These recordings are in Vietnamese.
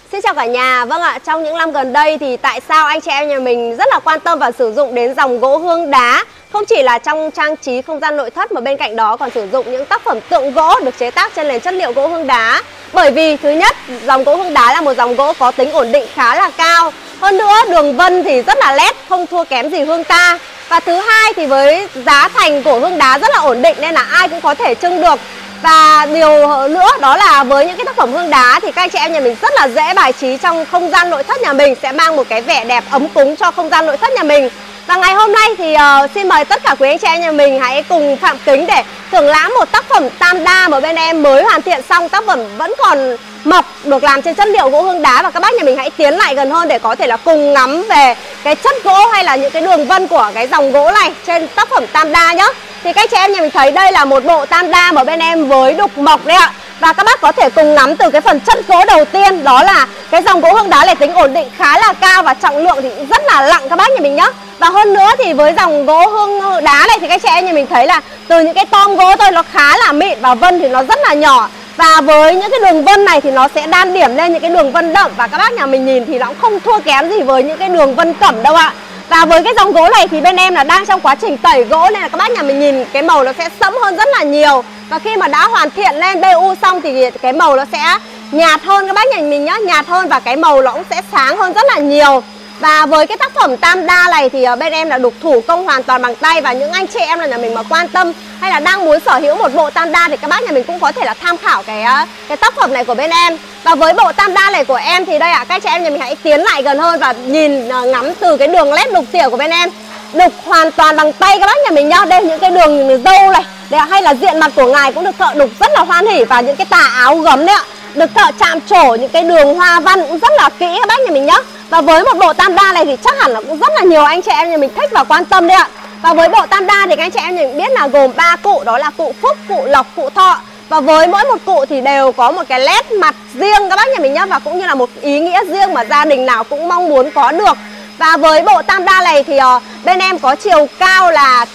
Xin chào cả nhà. Vâng ạ, trong những năm gần đây thì tại sao anh chị em nhà mình rất là quan tâm và sử dụng đến dòng gỗ hương đá, không chỉ là trong trang trí không gian nội thất mà bên cạnh đó còn sử dụng những tác phẩm tượng gỗ được chế tác trên nền chất liệu gỗ hương đá. Bởi vì thứ nhất, dòng gỗ hương đá là một dòng gỗ có tính ổn định khá là cao. Hơn nữa, đường vân thì rất là nét, không thua kém gì hương ta. Và thứ hai thì với giá thành của hương đá rất là ổn định nên là ai cũng có thể trưng được. Và điều nữa đó là với những cái tác phẩm hương đá thì các anh chị em nhà mình rất là dễ bài trí trong không gian nội thất nhà mình, sẽ mang một cái vẻ đẹp ấm cúng cho không gian nội thất nhà mình. Và ngày hôm nay thì xin mời tất cả quý anh chị em nhà mình hãy cùng Phạm Kính để thưởng lãm một tác phẩm tam đa mà bên em mới hoàn thiện xong. Tác phẩm vẫn còn mộc, được làm trên chất liệu gỗ hương đá, và các bác nhà mình hãy tiến lại gần hơn để có thể là cùng ngắm về cái chất gỗ hay là những cái đường vân của cái dòng gỗ này trên tác phẩm tam đa nhá. Thì các chị em nhà mình thấy đây là một bộ tam đa mà bên em với đục mộc đấy ạ. Và các bác có thể cùng nắm từ cái phần chất gỗ đầu tiên, đó là cái dòng gỗ hương đá này tính ổn định khá là cao và trọng lượng thì cũng rất là nặng các bác nhà mình nhá. Và hơn nữa thì với dòng gỗ hương đá này thì các chị em nhà mình thấy là từ những cái tom gỗ thôi nó khá là mịn và vân thì nó rất là nhỏ. Và với những cái đường vân này thì nó sẽ đan điểm lên những cái đường vân đậm, và các bác nhà mình nhìn thì nó cũng không thua kém gì với những cái đường vân cẩm đâu ạ. Và với cái dòng gỗ này thì bên em là đang trong quá trình tẩy gỗ nên là các bác nhà mình nhìn cái màu nó sẽ sẫm hơn rất là nhiều. Và khi mà đã hoàn thiện lên BU xong thì cái màu nó sẽ nhạt hơn các bác nhà mình nhá, nhạt hơn và cái màu nó cũng sẽ sáng hơn rất là nhiều. Và với cái tác phẩm tam đa này thì bên em là đục thủ công hoàn toàn bằng tay, và những anh chị em là nhà mình mà quan tâm hay là đang muốn sở hữu một bộ tam đa thì các bác nhà mình cũng có thể là tham khảo cái tác phẩm này của bên em. Và với bộ tam đa này của em thì đây ạ, các chị em nhà mình hãy tiến lại gần hơn và nhìn ngắm từ cái đường led đục tỉa của bên em. Đục hoàn toàn bằng tay các bác nhà mình nhá. Đây những cái đường râu này, hay là diện mặt của ngài cũng được thợ đục rất là hoan hỉ, và những cái tà áo gấm đấy ạ, được thợ chạm trổ những cái đường hoa văn cũng rất là kỹ các bác nhà mình nhá. Và với một bộ tam đa này thì chắc hẳn là cũng rất là nhiều anh chị em nhà mình thích và quan tâm đấy ạ. Và với bộ tam đa thì các anh chị em nhà mình biết là gồm 3 cụ, đó là cụ phúc, cụ lộc, cụ thọ. Và với mỗi một cụ thì đều có một cái nét mặt riêng các bác nhà mình nhá, và cũng như là một ý nghĩa riêng mà gia đình nào cũng mong muốn có được. Và với bộ tam đa này thì bên em có chiều cao là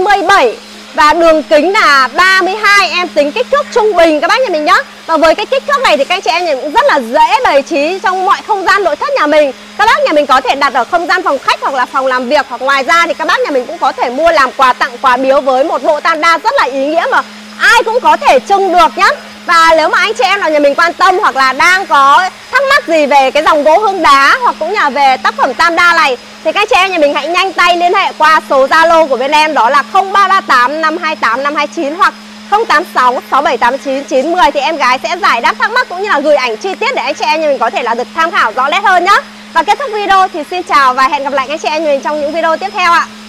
97 và đường kính là 32, em tính kích thước trung bình các bác nhà mình nhá. Và với cái kích thước này thì các anh chị em cũng rất là dễ bày trí trong mọi không gian nội thất nhà mình. Các bác nhà mình có thể đặt ở không gian phòng khách hoặc là phòng làm việc, hoặc ngoài ra thì các bác nhà mình cũng có thể mua làm quà tặng, quà biếu với một bộ tam đa rất là ý nghĩa mà ai cũng có thể trưng được nhá. Và nếu mà anh chị em nào nhà mình quan tâm hoặc là đang có thắc mắc gì về cái dòng gỗ hương đá hoặc cũng là về tác phẩm tam đa này thì các chị em nhà mình hãy nhanh tay liên hệ qua số Zalo của bên em, đó là 0338 528 529 hoặc 086 6789 910, thì em gái sẽ giải đáp thắc mắc cũng như là gửi ảnh chi tiết để anh chị em nhà mình có thể là được tham khảo rõ nét hơn nhá. Và kết thúc video thì xin chào và hẹn gặp lại các chị em nhà mình trong những video tiếp theo ạ.